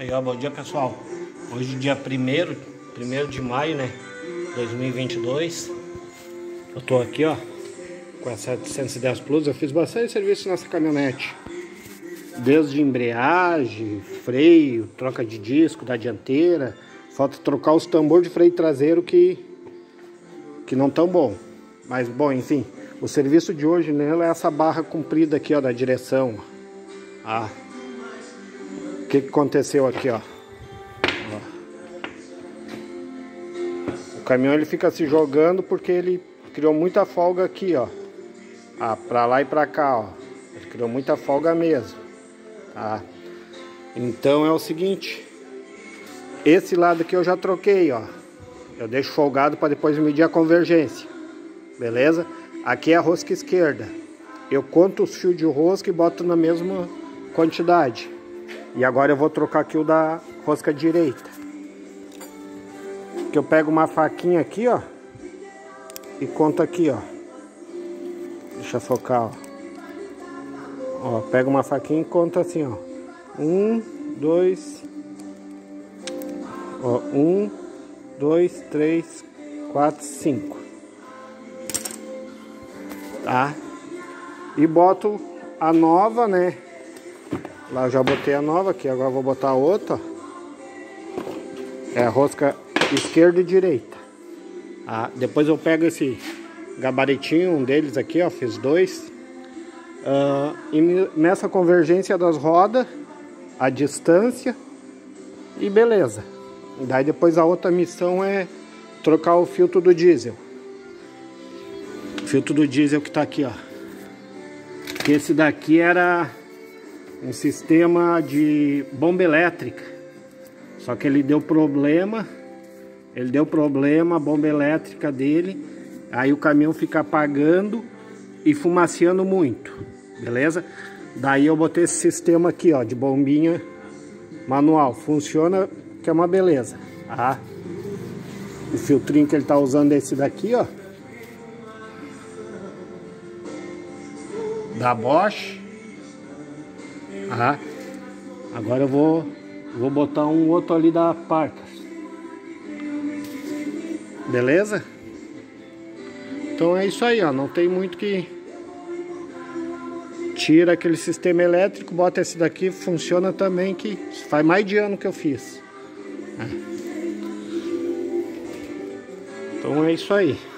Aí, ó, bom dia, pessoal. Hoje, dia 1º de maio, né, 2022. Eu tô aqui, ó, com a 710 Plus. Eu fiz bastante serviço nessa caminhonete, desde embreagem, freio, troca de disco da dianteira. Falta trocar os tambores de freio traseiro que não tão bom. Mas, bom, enfim, o serviço de hoje nela é essa barra comprida aqui, ó, da direção. Ah, o que aconteceu aqui, ó? O caminhão ele fica se jogando porque ele criou muita folga aqui, ó. Ah, pra lá e pra cá, ó. Ele criou muita folga mesmo, tá? Então é o seguinte, esse lado aqui eu já troquei, ó. Eu deixo folgado para depois medir a convergência, beleza? Aqui é a rosca esquerda. Eu conto os fios de rosca e boto na mesma quantidade. E agora eu vou trocar aqui o da rosca direita. Que eu pego uma faquinha aqui, ó, e conto aqui, ó. Deixa eu focar, ó. Ó, pega uma faquinha e conta assim, ó. 1, 2, ó, 1, 2, 3, 4, 5. Tá? E boto a nova, né? Lá eu já botei a nova aqui, agora eu vou botar a outra, ó. É a rosca esquerda e direita. Ah, depois eu pego esse gabaritinho, um deles aqui, ó, fiz dois. E nessa convergência das rodas, a distância e beleza. Daí depois a outra missão é trocar o filtro do diesel. O filtro do diesel que tá aqui, ó. Que esse daqui era um sistema de bomba elétrica. Só que ele deu problema. A bomba elétrica dele. Aí o caminhão fica apagando e fumaciando muito. Beleza? Daí eu botei esse sistema aqui, ó, de bombinha manual. Funciona, que é uma beleza. Tá? O filtrinho que ele tá usando é esse daqui, ó. Da Bosch. Tá? Agora eu vou botar um outro ali da Parker. Beleza? Então é isso aí, ó. Não tem muito que... Tira aquele sistema elétrico, bota esse daqui, funciona também, que faz mais de ano que eu fiz. Então é isso aí.